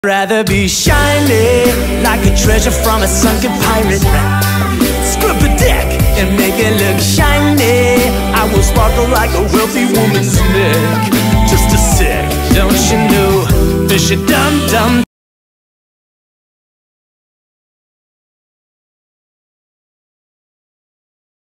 Rather be shiny, like a treasure from a sunken pirate. Scrub the deck and make it look shiny. I will sparkle like a wealthy woman's neck. Just a sec, don't you know, fish are dumb-dumb.